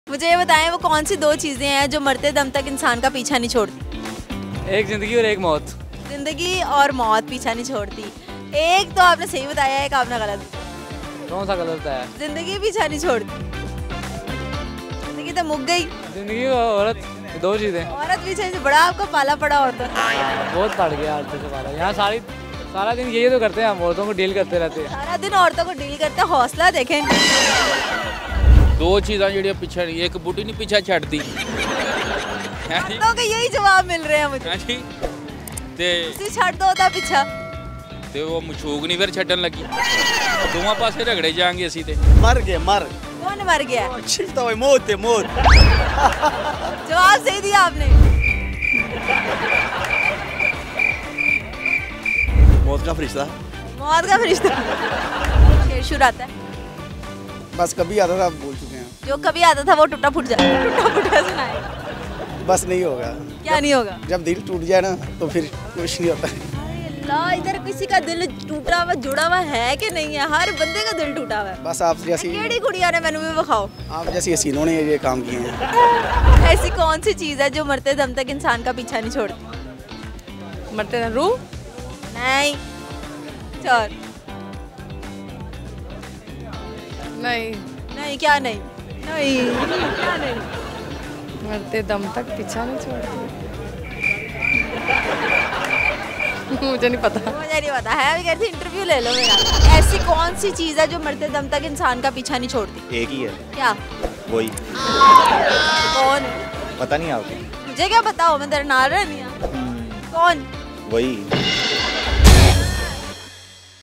मुझे ये बताएं वो कौन सी दो चीजें हैं जो मरते दम तक इंसान का पीछा नहीं छोड़ती? एक जिंदगी और एक मौत। जिंदगी और मौत पीछा नहीं छोड़ती। एक तो आपने सही बताया, एक आपने गलत। कौन सा गलत है? जिंदगी पीछा नहीं छोड़ती। जिंदगी तो मुक गई। जिंदगी और औरत दो चीजें। औरत पीछे से बड़ा आपका पाला पड़ा होता है। बहुत पड़ गया औरतों से पाला। यहाँ सारा दिन यही तो करते हैं, हम औरतों को डील करते रहते हैं। सारा दिन औरतों को डील करते हैं। हौसला देखें। दो चीज़ां ਜਿਹੜੀਆਂ ਪਿੱਛੇ ਨਹੀਂ, ਇੱਕ ਬੁੱਢੀ ਨਹੀਂ ਪਿੱਛਾ ਛੱਡਦੀ ਹੈ ਜੀ। औरतों के यही जवाब मिल रहे हैं मुझे। ਹੈ ਜੀ ਤੇ ਤੁਸੀਂ ਛੱਡ ਦੋ ਉਹਦਾ ਪਿੱਛਾ। ਤੇ ਉਹ ਮਸ਼ੂਕ ਨਹੀਂ ਫਿਰ ਛੱਡਣ ਲੱਗੀ। ਦੋਵਾਂ ਪਾਸੇ ਝਗੜੇ ਜਾਾਂਗੇ ਅਸੀਂ ਤੇ। मर गए मर। कौन मर गया? छिलता हुआ मौत है मौत। जवाब सही दिया आपने। मौत का फरिश्ता। मौत का फरिश्ता। शेर शुरू आता है। बस कभी आता था, बोल चुके हैं। जो कभी आता था वो टूटा फूट जाए। टूटा फूटा सुनाए। बस नहीं होगा। क्या नहीं होगा? जब दिल टूट जाए ना तो फिर कुछ नहीं होता। अरे अल्लाह, इधर किसी का दिल टूटा हुआ जुड़ा हुआ है कि नहीं है? हर बंदे का दिल टूटा हुआ है। बस आप जैसी केड़ी कुड़िया ने मैंने भी बखाओ। आप जैसी हसीनों ने ये काम किए हैं। ऐसी कौन सी चीज़ है जो मरते दम तक इंसान का पीछा नहीं छोड़ती? मरते दम रूह? नहीं। चल नहीं। नहीं, क्या नहीं? नहीं, क्या नहीं? मरते दम तक पीछा नहीं छोड़ती। मुझे नहीं पता। मुझे नहीं पता है। अभी कहती इंटरव्यू ले लो मेरा। ऐसी कौन सी चीज़ है जो मरते दम तक इंसान का पीछा नहीं छोड़ती? एक ही है, क्या? वही। कौन? पता नहीं आपको? मुझे क्या बताओ, मैं तेरे नाल रहनी हूं। कौन? वही।